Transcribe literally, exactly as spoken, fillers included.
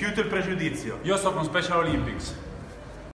tutto il pregiudizio. Io sto con Special Olympics.